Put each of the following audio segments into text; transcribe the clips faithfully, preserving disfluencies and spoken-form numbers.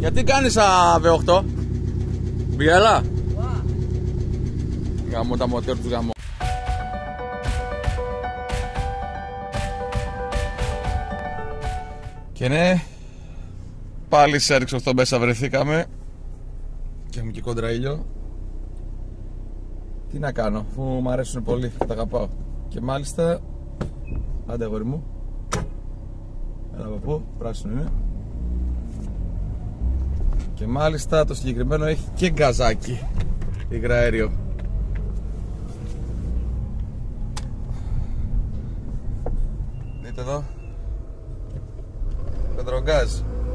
Γιατί κάνεις α, βι οκτώ? Μπιέλα. Γαμώ τα μοτέρ τους γαμώ. Και ναι, πάλι σε έριξε αυτό μέσα βρεθήκαμε. Και έχουμε και κόντρα ήλιο. Τι να κάνω, αφού μου αρέσουν πολύ και τα αγαπάω. Και μάλιστα, άντε αγόρι μου. Έλα παππού, πράσινο είναι. Και μάλιστα το συγκεκριμένο έχει και γκαζάκι υγραέριο. Δείτε εδώ, πετρογκάζ.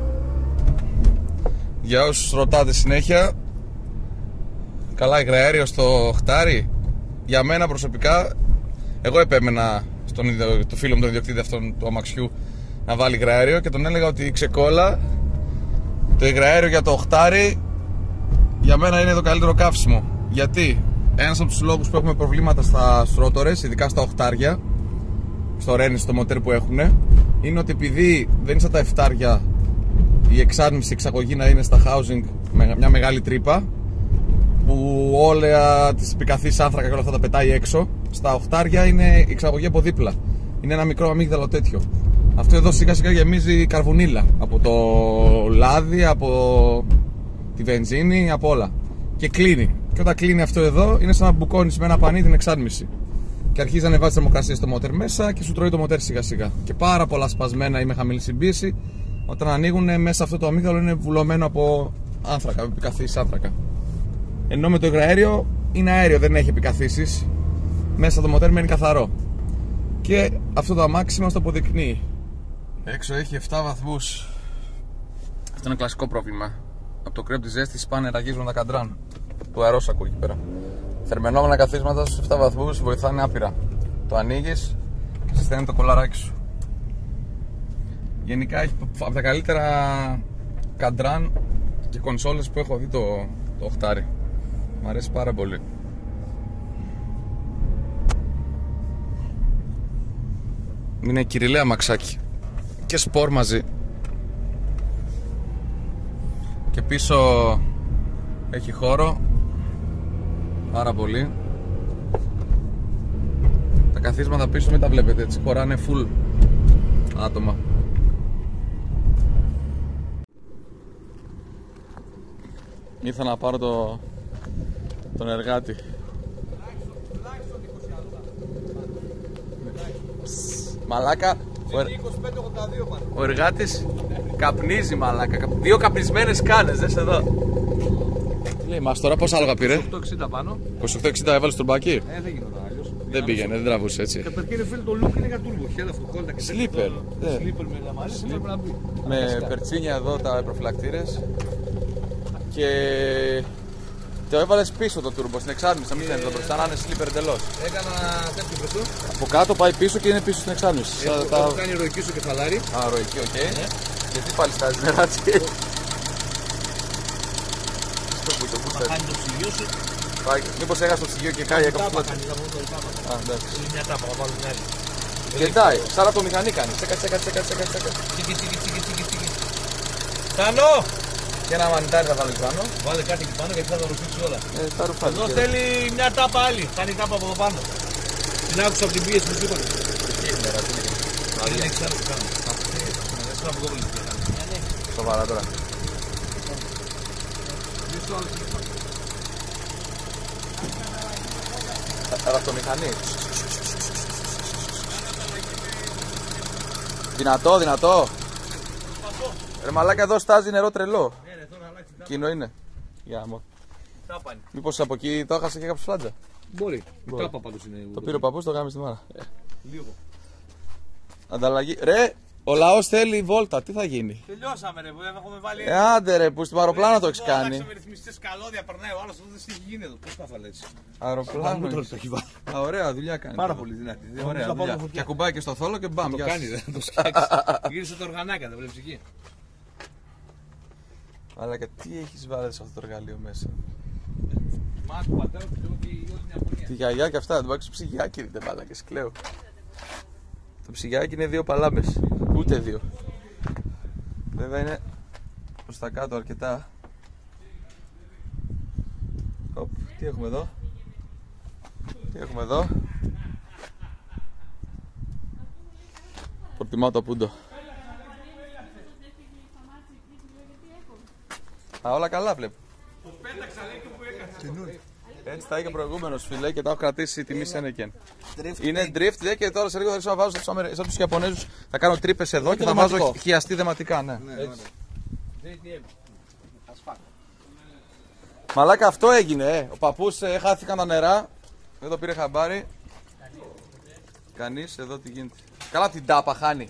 Για όσους ρωτάτε συνέχεια, καλά υγραέριο στο χτάρι. Για μένα προσωπικά, εγώ επέμενα στον το φίλο μου τον ιδιοκτήτη αυτόν του αμαξιού να βάλει υγραέριο και τον έλεγα ότι ξεκόλα το υγραέριο για το οχτάρι για μένα είναι το καλύτερο καύσιμο. Γιατί ένας από τους λόγους που έχουμε προβλήματα στα στρότορες, ειδικά στα οχτάρια, στο ρένι, στο μοτέρ που έχουν, είναι ότι επειδή δεν είναι σαν τα εφτάρια η εξάρτηση, η εξαγωγή να είναι στα housing με μια μεγάλη τρύπα που όλα τις επικαθείς άνθρακα και όλα αυτά τα πετάει έξω, στα οχτάρια είναι η εξαγωγή από δίπλα. Είναι ένα μικρό αμύγδαλο τέτοιο. Αυτό εδώ σιγά σιγά γεμίζει καρβουνίλα από το λάδι, από τη βενζίνη, από όλα. Και κλείνει. Και όταν κλείνει αυτό εδώ, είναι σαν να μπουκώνεις με ένα πανί την εξάρτηση. Και αρχίζει να ανεβάζει θερμοκρασία στο μοτέρ μέσα και σου τρώει το μοτέρ σιγά σιγά. Και πάρα πολλά σπασμένα ή με χαμηλή συμπίεση, όταν ανοίγουν μέσα αυτό το αμύγδαλο είναι βουλωμένο από άνθρακα, από επικαθήσεις άνθρακα. Ενώ με το υγραέριο είναι αέριο, δεν έχει επικαθήσεις. Μέσα το μοτέρ μένει καθαρό. Και αυτό το αμάξι μας το αποδεικνύει. Έξω έχει επτά βαθμούς. Αυτό είναι κλασικό πρόβλημα. Από το κρέπ της ζέστης πάνε ραγίζουν τα καντράν του αερόσακου εκεί πέρα. Θερμαινόμενα καθίσματα στους επτά βαθμούς βοηθάνε άπειρα. Το ανοίγεις και στέλνει το κολαράκι σου. Γενικά έχει από τα καλύτερα καντράν και κονσόλες που έχω δει το, το οχτάρι. Μ' αρέσει πάρα πολύ. Είναι κυριλαία μαξάκι και σπορ μαζί. Και πίσω έχει χώρο πάρα πολύ. Τα καθίσματα πίσω μην τα βλέπετε έτσι, χωράνε full άτομα. Ήρθα να πάρω το, τον εργάτη. Μαλάκα, ο, ερ... ο εργάτης καπνίζει μαλάκα. Δύο καπνισμένες κάνες, δες εδώ. Τι λέει μας τώρα, πόσα άλογα πήρε? είκοσι οκτώ εξήντα πάνω. είκοσι οκτώ εξήντα έβαλες τον μπάκι. Ε, δεν γινόταν αλλιώς. Δεν πήγαινε, δεν τραβούσε έτσι. Καταρχήν φίλε το look είναι για τούρμπο. Χέλα αυτό κόλλητα και Sleeper. Sleeper με λαμαρίες πρέπει να μπει. Με περτσίνια εδώ τα προφυλακτήρες. Και το έβαλες πίσω το τούρμπο στην εξάρτηση, να μην φαίνεται το μπροστά, να είναι sleeper εντελώς. Έκανα τέτοιο πεσό. Από κάτω πάει πίσω και είναι πίσω στην εξάρτηση. Έχω, τα... έχω κάνει ροϊκή στο κεφαλάρι. Α, ροϊκή, οκ. Okay. Ναι. Γιατί πάλι στάζεις νεράτσι. Θα κάνει το ψυγείο σου. Μήπως έχασε το ψυγείο και κάει έκανα το πλάτη. Α, εντάξει. Είναι μια τάπα, θα βάλω την άλλη. Και τάει, σαν να το μηχανή κάνει. Τσέκα, τσέκα, τσέκα, τσέκα, τσέκα. Τσίκι, τσίκι, τσίκι, τσίκι, τσίκι. Τάνο! Και ένα μανιτάρι θα βάλει πάνω. Βάλε κάτι εκεί πάνω γιατί θα τα ρουφήξει όλα. Ε, τα ρουφάζει. Εδώ θέλει μια τάπα άλλη. Κάνει τάπα από εδώ πάνω. Την άκουσα από την πίεση που σου είπα. Εκεί είναι ρε, τι είναι. Δεν έχεις άλλο που κάνω. Δεν σου αποκόβω λίγο. Σοβαρά τώρα. Ραυτομηχανή. Δυνατό, δυνατό. Ρε μαλάκα εδώ στάζει νερό τρελό. Εκείνο είναι. Γάμο. Μήπως από εκεί το έχασε και κάποιος φλάντζα. Μπορεί. Τάπα πάντως είναι. Το πήρε ο παππούς, το κάνουμε στη μάνα. Λίγο. Ανταλλαγή. Ρε, ο λαός θέλει βόλτα, τι θα γίνει? Τελειώσαμε ρε, δεν έχουμε βάλει. Ε, άντε ρε, που στην αεροπλάνο το έχεις κάνει. Με ρυθμιστές καλώδια περνάει ο άλλος, δεν έχει γίνει εδώ. Πώς τα βάλε έτσι? Αεροπλάνο. Α, ωραία δουλειά κάνει. Πάρα πολύ δυνατή. Ωραία δουλειά. Και ακουμπάει και στο θόλο και μπαμ. Το κάνει, δεν το σκάξει. Γύρισε το οργανάκα, δεν βλέπεις εκεί. Αλλά και τι έχεις βάλει σε αυτό το εργαλείο μέσα? Μα του πατέρα του λέω ότι όλη μια αγωνία. Τη γιαγιά και αυτά, το βάξεις ψυγιάκι δεν μάλακες, κλαίω. Το ψυγιάκι είναι δύο παλάμες, ούτε δύο. Βέβαια είναι προς τα κάτω αρκετά. Οπ, τι έχουμε εδώ. Τι έχουμε εδώ. Προτιμάω το πούντο. Α, όλα καλά βλέπω. Το πέταξα λέει και που έκατσε. Έτσι τα είχε προηγούμενος φίλε και τα έχω κρατήσει τιμή Σένεκεν. Είναι drift δε και τώρα σε λίγο θα ρίξω να βάζω σαν τους Ιαπωνέζους. Θα κάνω τρύπες εδώ και θα βάζω χιαστή δεματικά, ναι. Μαλάκα αυτό έγινε, ε. Ο παππούς ε, χάθηκαν τα νερά. Δεν το πήρε χαμπάρι. Κανείς εδώ τι γίνεται. Καλά την τάπα χάνει.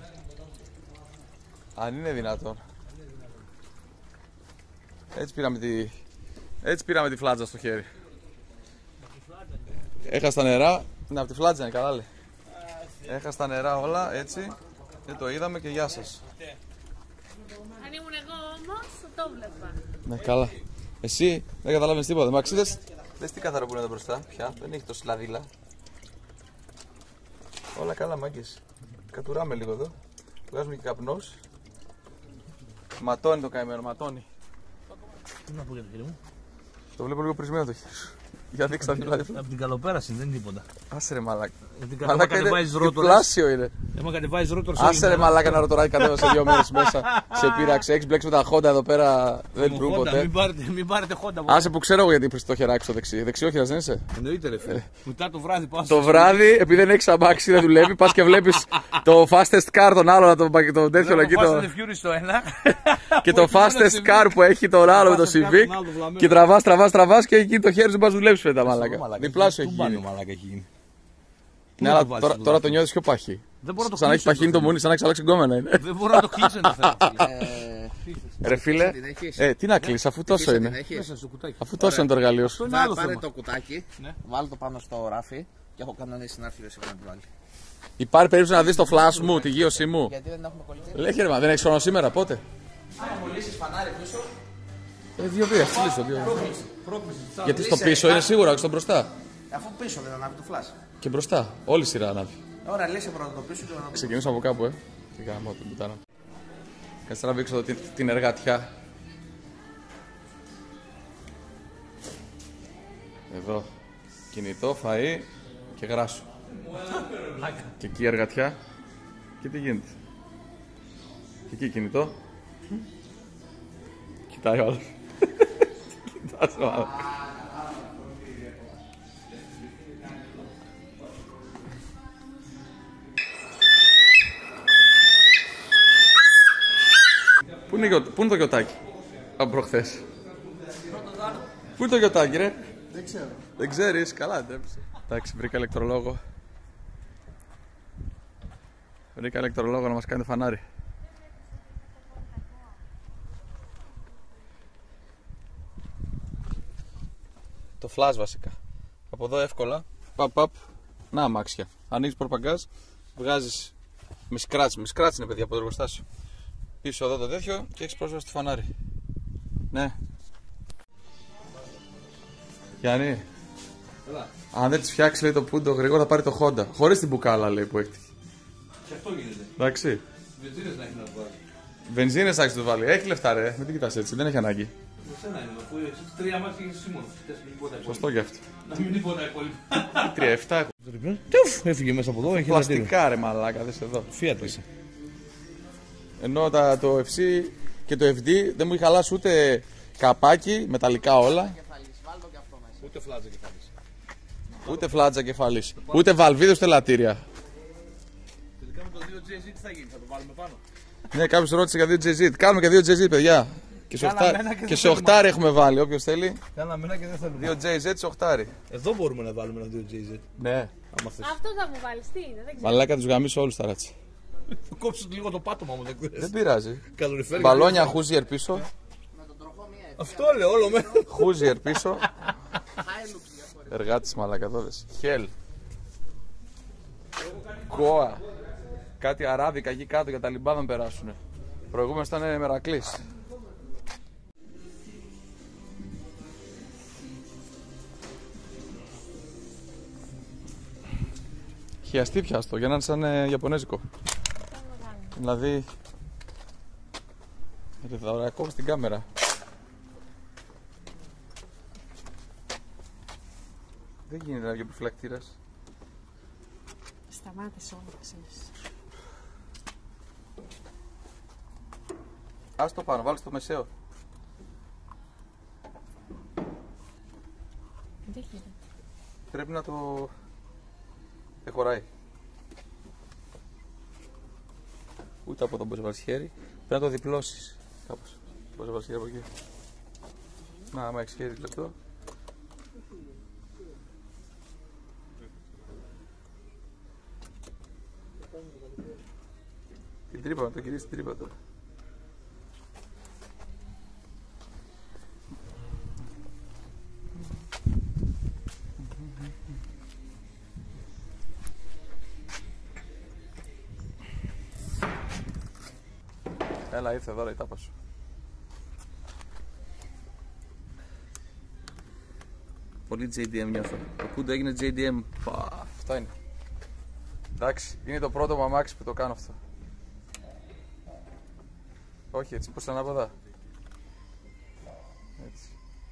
Αν είναι δυνατόν. Έτσι πήραμε τη, έτσι πήραμε τη φλάτζα στο χέρι. Έχασα τα νερά. Ναι, από τη φλάτζα είναι καλά λέει. Έχασα τα νερά όλα έτσι. Δεν το είδαμε και γεια σας. Αν ήμουν εγώ όμως, θα το βλέπα. Ναι, καλά. Εσύ δεν καταλάβαινες τίποτα. Μαξί, δες, δες τι καθαρό που είναι εδώ μπροστά. Πια, δεν έχει τόση λαδίλα. Όλα καλά, μάγκες. Κατουράμε λίγο εδώ. Βγάζουμε και καπνός. Ματώνει το καημένο, ματώνει. Τι να πω για το χέρι μου. Το βλέπω λίγο πρισμένο το χέρι σου. Για δείξτε τα δηλαδή. Από την καλοπέραση δεν είναι τίποτα. Άσε ρε μαλάκα. Γιατί Μαλάκα είναι ρότορες. διπλάσιο είναι. Έμα κατεβάζεις ρότορες. Άσε ρε μαλάκα ένα ρωτοράκι κατέβασε δύο μέρες μέσα. Σε πείραξε. Έχεις μπλέξει με τα χόντα εδώ πέρα. Δεν πρού ποτέ. Μην πάρετε, μην πάρετε χόντα. Άσε που ξέρω εγώ γιατί πήρες το χεράκι στο δεξί. Δεξιόχειρας δεν είσαι. Εννοείται ρε φίλε. Μετά το βράδυ πάω. Το βράδυ, επειδή δεν έχεις αμάξι, δεν δουλεύει, πας και βλέπεις το fastest car τον άλλο, το τέτοιο εκεί. Το Fury στο ένα. Και το fastest car που έχει τον άλλο με το Civic. Και τραβάς, τραβάς, τραβάς και εκεί το χέρι σου πας δουλεύεις φέτα μαλάκα. Διπλάσιο έχει γίνει. Ναι, αλλά τώρα, τώρα το νιώθεις πιο παχύ. Δεν μπορώ να το σαν να έχει παχύνει το μουνί, σαν να έχει αλλάξει γκόμενα είναι. Δεν μπορώ να το κλείσω το θέμα. Ρε φίλε, ε, τι να κλείσει αφού τόσο είναι. Αφού τόσο είναι το εργαλείο σου. Πάρε το κουτάκι, βάλε το πάνω στο ράφι και έχω κανονίσει συνάρτηση να το βάλει. Υπάρχει περίπτωση να δεις το flash μου, τη γύρωσή μου. Γιατί δεν έχουμε κολλητή. Λέγε ρε μα, δεν έχεις χρόνο σήμερα, πότε. Άρα μου λύσεις φανάρι πίσω. Ε, δύο βία, τι λύσω, δύο. Γιατί στο πίσω είναι σίγουρα, όχι στο μπροστά. Αφού πίσω δεν ανάβει το φλάσ. Και μπροστά, όλη η σειρά ανάβει. Ωραία, λύσε πρώτα το πίσω και να το Ξεκινήσω από κάπου, ε. Τι κάνω, την πουτάνα. Κάτσε να βήξω εδώ την, την εργατιά. Εδώ. Κινητό, φαΐ και γράσου. Και εκεί η εργατιά. Και τι γίνεται. Και εκεί κινητό. Κοιτάει ο άλλος. Κοιτάζει ο άλλος. Πού είναι, πού είναι το γιοτάκι από προχθές. Πού είναι το γιοτάκι ρε. Δεν ξέρω. Δεν ξέρεις, καλά ντρέψε. Εντάξει, βρήκα ηλεκτρολόγο. Βρήκα ηλεκτρολόγο να μας κάνει φανάρι. Το flash βασικά. Από εδώ εύκολα. Παπ, παπ. Να αμάξια. Ανοίγεις προπαγκάζ, βγάζεις με σκράτς. Με σκράτς είναι παιδιά από το εργοστάσιο. Πίσω εδώ το τέτοιο και έχεις πρόσβαση στο φανάρι. Ναι. Γιάννη. Έλα. Αν δεν της φτιάξει λέει το πούντο γρήγορα θα πάρει το Honda. Χωρίς την μπουκάλα λέει που έχει. Και αυτό γίνεται. Εντάξει. Βενζίνες να έχει να το βάλει. Βενζίνες θα έχεις να το βάλει. Έχει λεφτά ρε. Μην την κοιτάς έτσι. Δεν έχει ανάγκη. Με σένα είναι. Αφού έχεις τρία μάτια έχεις εσύ μόνο. Σωστό κι αυτό. Να μην τίποτα υπόλοιπα. Τρία εφτά έχω. Τιουφ, έφυγε μέσα από εδώ. Έχει Πλαστικά ρε μαλάκα. Δες εδώ. Fiat είσαι. Ενώ τα, το εφ σι και το εφ ντι δεν μου είχε χαλάσει ούτε καπάκι, μεταλλικά όλα. Ούτε φλάτζα κεφαλής. Ούτε φλάτζα κεφαλής. Ούτε βαλβίδες ούτε λατήρια. Τελικά με το δύο τζέι ζι τι θα γίνει, θα το βάλουμε πάνω. Ναι, κάποιος ρώτησε για δύο τζέι ζι. Κάνουμε και δύο τζέι ζι, παιδιά. Και σε, οχτάρι, ένα και και δεν σε θέλουμε. οχτάρι έχουμε βάλει, όποιος θέλει. Κάναμε ένα και δεν θέλουμε. δύο τζέι ζι σε οχτάρι. Εδώ μπορούμε να βάλουμε ένα δύο τζέι ζι. Ναι. Άμα θες. Αυτό θα μου βάλεις, τι είναι, δεν ξέρω. Μαλάκα τους γαμίσω όλους τα ράτσι. Κόψεις λίγο το πάτωμα μου, δεν Δεν ξέρεις. πειράζει. Καλοριφέρ. Μπαλόνια χούζιερ πίσω. Αυτό λέω όλο με. Χούζιερ πίσω. Εργάτης μαλάκα εδώ δες. Χέλ. Κόα. Κάτι αράδικα εκεί κάτω για τα λιμπάδα να περάσουνε. Προηγούμενος ήταν Μερακλής. Χιαστή πιάστο για να είναι σαν ε, Ιαπωνέζικο. Δηλαδή Ρε θα ωραία, ακόμα στην κάμερα. Δεν γίνεται να βγει προφυλακτήρας. Σταμάτησε όλα, ξέρεις. Ας το πάνω, βάλεις το μεσαίο. Δεν γίνεται. Πρέπει να το... δεν χωράει. Ούτε από εδώ μπορείς να βάλεις χέρι. Πρέπει να το διπλώσεις κάπως. Μπορείς να βάλεις χέρι από εκεί. Να, άμα έχεις χέρι λεπτό. Την τρύπα, να το γυρίσεις την τρύπα τώρα. Έλα, ήρθε εδώ η τάπα σου. Πολύ τζέι ντι εμ νιώθω. Το κούντο έγινε τζέι ντι εμ. Πα, αυτό είναι. Εντάξει, είναι το πρώτο μου αμάξι που το κάνω αυτό. Όχι έτσι, πως ανάποδα. Έτσι.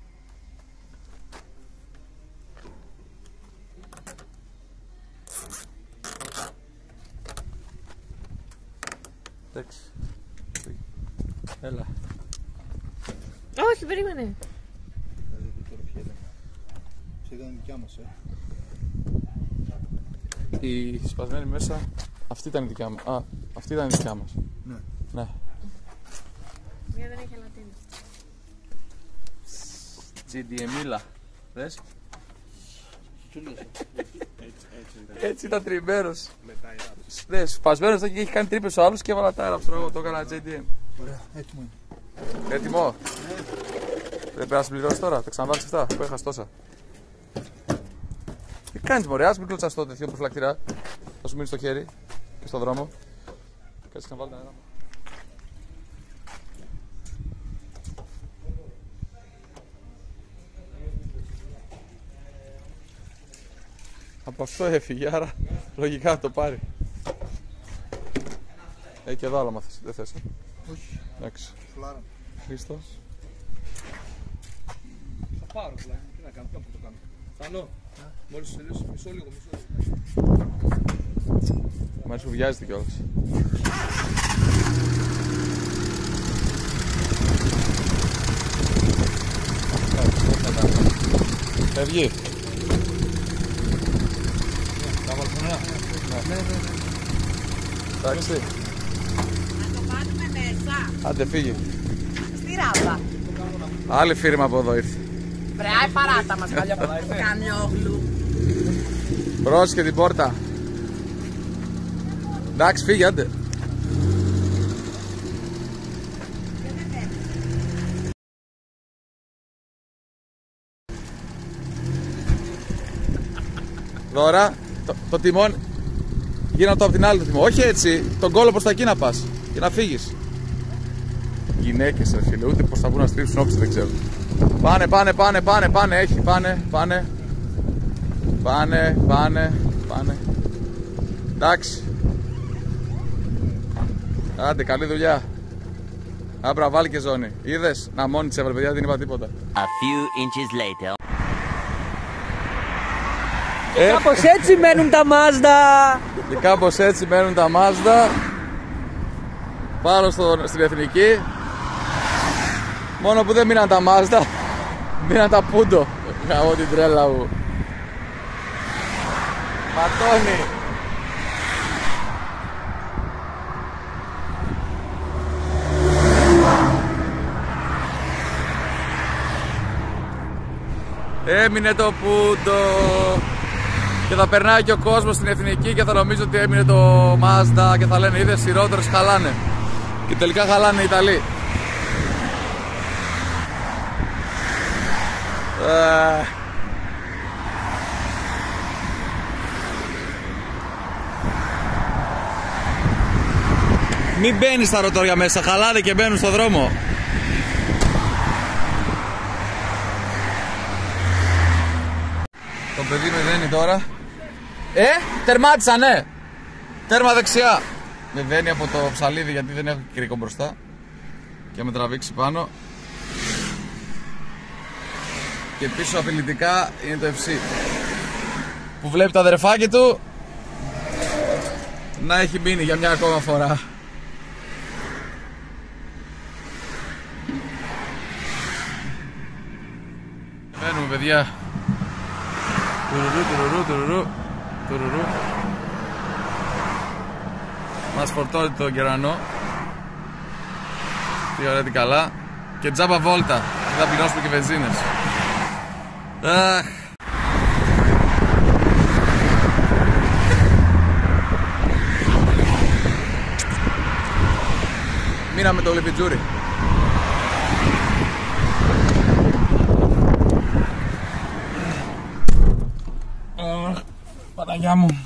Εντάξει. Έλα. Όχι, περίμενε. Ήταν δικιά μας, ε. Η σπασμένη μέσα, αυτή ήταν η δικιά μας. Α, αυτή ήταν η δικιά μας. Ναι. Ναι. Μία δεν έχει αλατίνη. τζέι ντι εμ-ήλα. Δες. Έτσι ήταν τριμμένος. Δες, σπασμένος εκεί έχει κάνει τρύπες ο άλλος και έβαλα τα αέρα. Το έκανα τζέι ντι εμ. Ωραία, έτοιμο είναι. Έτοιμο. Δεν πρέπει να συμπληρώσεις τώρα, τα ξαναβάλεις αυτά που έχασες τόσα. Τι κάνεις μωρέ, ας μην κλωτσάς το τέτοιο προφυλακτήρα. Θα σου μείνει στο χέρι και στο δρόμο. Κάτσε να βάλει τα αέρα. Από αυτό έφυγε, άρα λογικά θα το πάρει. Έχει και εδώ άλλα μάθες, δεν θες. Όχι. Εντάξει. Φλάρα. Χρήστο. Θα πάρω φλάρα. Τι να κάνω, κάπου το κάνω. Φανώ. Μόλις σου τελειώσει, μισό λίγο, μισό λίγο. Μ' αρέσει που βιάζεται κιόλας. Φεύγει. Θα βάλω φωνά. Ναι, ναι, ναι. Εντάξει. Να το βάλουμε μέσα. Άντε φύγει. Στη ράβα. Άλλη φίρμα από εδώ ήρθε. Βρεάει παράτα μας παλιά Κανιόγλου. Πρόσεχε την πόρτα. Εντάξει φύγει άντε. Τώρα το, το τιμόνι. Γίνα το από την άλλη το τιμόνι. Όχι έτσι. Τον κόλλο προς τα εκεί να πας. Και να φύγεις. Γυναίκες ρε φίλε. Ούτε πως θα βγουν να στρίψουν όψη δεν ξέρω. Πάνε, πάνε, πάνε, πάνε, πάνε. Έχει, πάνε, πάνε. Πάνε, πάνε, πάνε. Εντάξει. Άντε, καλή δουλειά. Άμπρα, βάλει και ζώνη. Είδες, να μόνη της έβαλε, παιδιά, δεν είπα τίποτα. A few inches later. Ε, Κάπως έτσι μένουν τα Mazda. και κάπως έτσι μένουν τα Mazda. Πάνω στο, στην εθνική. Μόνο που δεν μείναν τα Mazda. Μείναν τα Πούντο. Χαώ την τρέλα μου. Ματώνει. Έμεινε το Πούντο. Και θα περνάει και ο κόσμος στην εθνική και θα νομίζω ότι έμεινε το Mazda και θα λένε είδες χειρότερες χαλάνε. Και τελικά χαλάνε οι Ιταλοί. Uh... Μην μπαίνεις στα ροτόρια μέσα, χαλάνε και μπαίνουν στο δρόμο. Το παιδί με δένει τώρα. Ε, τερμάτισα, ναι. Τέρμα δεξιά. Με δένει από το ψαλίδι γιατί δεν έχω κηρύκο μπροστά. και με τραβήξει πάνω. Και πίσω απειλητικά είναι το εφ σι που βλέπει το αδερφάκι του να έχει μείνει για μια ακόμα φορά. Μένουμε παιδιά. Τουρουρού, τουρουρού, τουρουρού, τουρουρού. Μας φορτώνει το κερανό. Τι ωραία, τι καλά. Και τζάμπα βόλτα. Θα πληρώσουμε και βενζίνες. Αχ. Μείναμε το λιπιτζούρι. Παναγιά μου.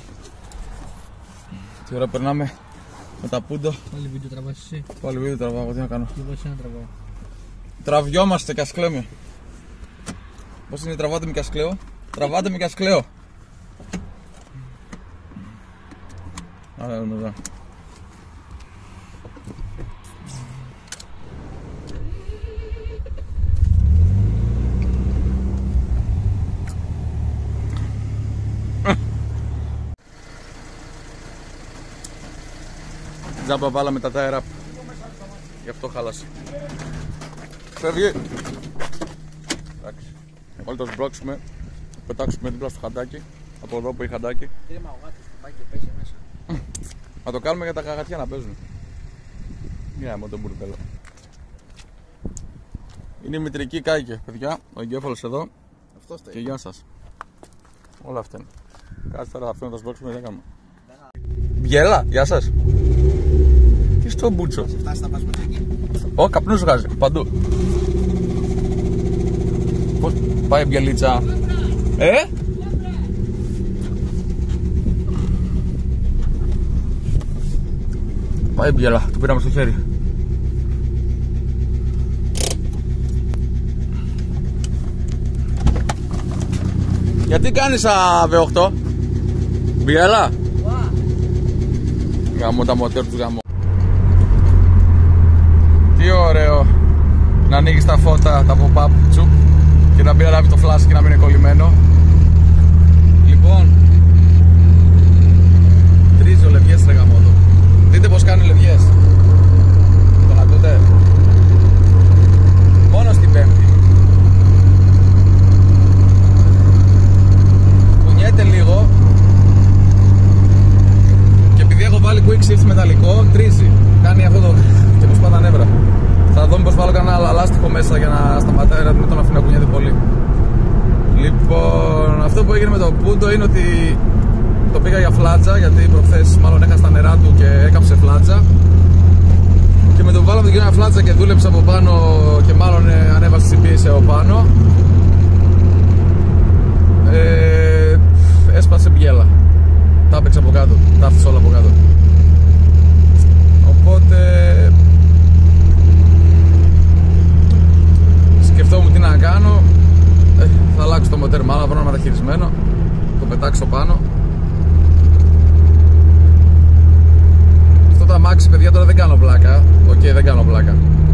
Τι ώρα περνάμε με τα πούντο. Πάλι βίντεο τραβάς εσύ. Πάλι βίντεο τραβάω, τι να κάνω. Και εγώ εσένα τραβάω. Τραβιόμαστε κι ας κλαίμε. Πώς είναι, τραβάτε με κι ας κλαίω. Τραβάτε με κι ας κλαίω. Άρα είναι εδώ. Τζάμπα βάλαμε τα tire up. Γι' αυτό χάλασε. Φεύγει. Εντάξει. Όλοι το σμπρώξουμε. Πετάξουμε δίπλα στο χαντάκι. Από εδώ που έχει χαντάκι. Να το κάνουμε για τα καγατιά να παίζουν. Μια με τον μπουρδέλο. Είναι η μητρική κάικε, παιδιά. Ο εγκέφαλος εδώ. Αυτός το και γεια σας. Όλα αυτά είναι. Κάτσε τώρα αυτό να τα σμπρώξουμε, δεν κάνουμε. Μπιέλα, γεια σας. Τι στο μπούτσο. Θα φτάσει να πας με εκεί. Ω, καπνούς βγάζει, παντού. Πώς πάει η μπιελίτσα. Ε? Πάει η μπιέλα, το πήραμε στο χέρι. Γιατί κάνεις α, βι οκτώ. Μπιέλα. Γαμώ τα μοτέρ του γαμώ. Τι ωραίο να ανοίγεις τα φώτα, τα pop-up τσουπ και να μπει να λάβει το flash και να μην είναι κολλημένο. Λοιπόν, τρίζει ο Λευγιές ρε γαμώτο. Δείτε πως κάνει ο Λευγιές. Τον ακούτε? Μόνο στην Πέμπτη. Κουνιέται λίγο και επειδή έχω βάλει quick shift μεταλλικό, τρίζει. Κάνει αυτό το... και πως πάει τα νεύρα. Θα δω πως βάλω κανένα λάστιχο μέσα για να σταματάει, να μην τον αφήνω να κουνιέται πολύ. Λοιπόν, αυτό που έγινε με το πούντο είναι ότι το πήγα για φλάτσα, γιατί προχθές μάλλον έχασε τα νερά του και έκαψε φλάτσα. Και με το που βάλαμε την κοινωνία φλάτσα και δούλεψε από πάνω και μάλλον ε, ανέβασε συμπίεση από πάνω, ε, έσπασε μπιέλα. Τα έπαιξε από κάτω, τα άφησε όλα από κάτω. Οπότε σκεφτόμουν τι να κάνω. ε, Θα αλλάξω το μοτέρ μάλλον, βρω ένα μεταχειρισμένο. Το πετάξω πάνω. Αυτό το αμάξι παιδιά τώρα δεν κάνω πλάκα. Οκ, okay, δεν κάνω πλάκα.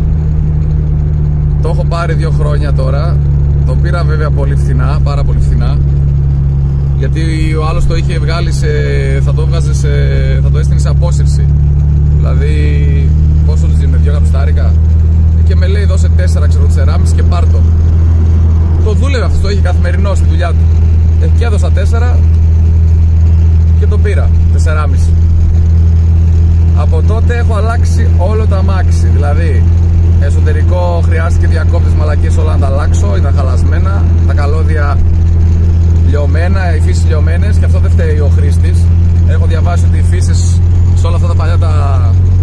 Το έχω πάρει δύο χρόνια τώρα. Το πήρα βέβαια πολύ φθηνά, πάρα πολύ φθηνά. Γιατί ο άλλος το είχε βγάλει σε... θα το έβγαζε σε... θα το έστεινε σε απόσυρση. Δηλαδή, πόσο τους δίνουμε, δύο εκατοστάρικα. Και με λέει δώσε τέσσερα ξέρω τις εράμεις και πάρ' το. Το δούλευε αυτό, το είχε καθημερινό στη δουλειά του. Ε, και έδωσα τέσσερα και το πήρα, τεσσεράμισι. Από τότε έχω αλλάξει όλο το αμάξι. Δηλαδή, εσωτερικό χρειάστηκε διακόπτες μαλακίες όλα να τα αλλάξω, ήταν χαλασμένα. Τα καλώδια λιωμένα, οι φύσεις λιωμένες και αυτό δεν φταίει ο χρήστης. Έχω διαβάσει ότι οι φύσεις σε όλα αυτά τα παλιά τα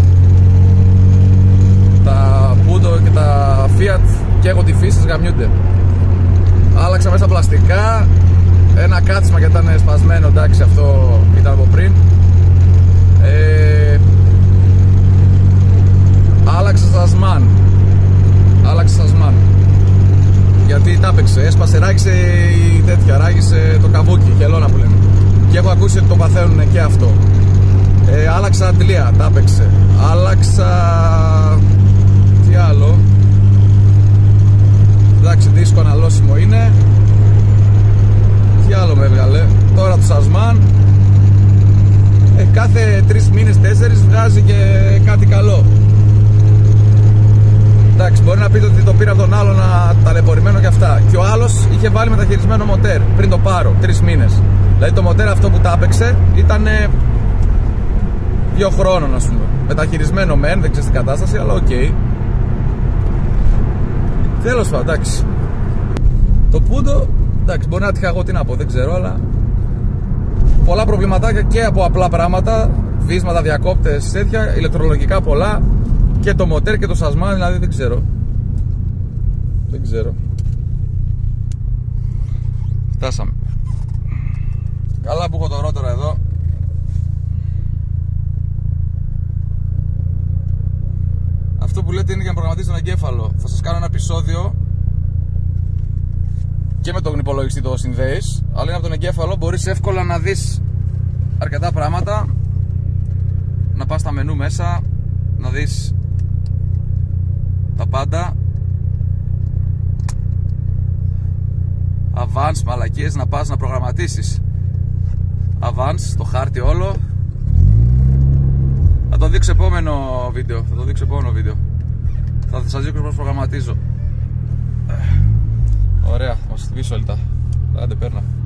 τα Punto και τα Fiat και έχω τη φύση γαμιούνται. Άλλαξα μέσα πλαστικά, ένα κάτσμα και ήταν σπασμένο, εντάξει αυτό ήταν από πριν. ε, Άλλαξα σασμάν. Άλλαξα σασμάν γιατί τα έπαιξε, έσπασε, ράγισε η τέτοια, ράγισε το καβούκι, η χελώνα που λένε. Και έχω ακούσει ότι το παθαίνουν και αυτό. ε, Άλλαξα αντλία, τα έπαιξε. Άλλαξα... τι Τι άλλο? Εντάξει, δίσκο αναλώσιμο είναι. Τι άλλο με έβγαλε? Τώρα το Σασμάν. ε, Κάθε τρεις μήνες, τέσσερις βγάζει και κάτι καλό. Εντάξει, μπορεί να πείτε ότι το πήρα από τον άλλο να ταλαιπωρημένο και αυτά. Και ο άλλος είχε βάλει μεταχειρισμένο μοτέρ πριν το πάρω, τρεις μήνες. Δηλαδή το μοτέρ αυτό που τα έπαιξε ήταν δύο χρόνων, ας πούμε. Μεταχειρισμένο μεν, δεν ξέρεις την κατάσταση, αλλά οκ. Okay. Τέλος πάντων, εντάξει. Το πούντο, εντάξει, μπορεί να τυχα εγώ, τι να πω, δεν ξέρω, αλλά πολλά προβληματάκια και από απλά πράγματα, βίσματα, διακόπτες, τέτοια, ηλεκτρολογικά πολλά. Και το μοτέρ και το Σασμάν, δηλαδή δεν ξέρω. Δεν ξέρω. Φτάσαμε. Καλά που έχω το ρότορα εδώ. Αυτό που λέτε είναι για να προγραμματίσει τον εγκέφαλο. Θα σας κάνω ένα επεισόδιο και με τον υπολογιστή το συνδέεις, αλλά είναι από τον εγκέφαλο, μπορείς εύκολα να δεις αρκετά πράγματα. Να πας στα μενού μέσα, να δεις τα πάντα. Advanced, μαλακίες, να πας να προγραμματίσεις Advanced, το χάρτη όλο. Θα το δείξω επόμενο βίντεο. Θα το δείξω επόμενο βίντεο. Θα σας δείξω πώς προγραμματίζω. Ωραία, θα μας στηβήσω λεπτά. Άντε, παίρνα.